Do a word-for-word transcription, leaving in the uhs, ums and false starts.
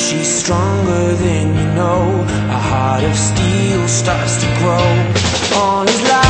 She's stronger than you know. A heart of steel starts to grow on his life.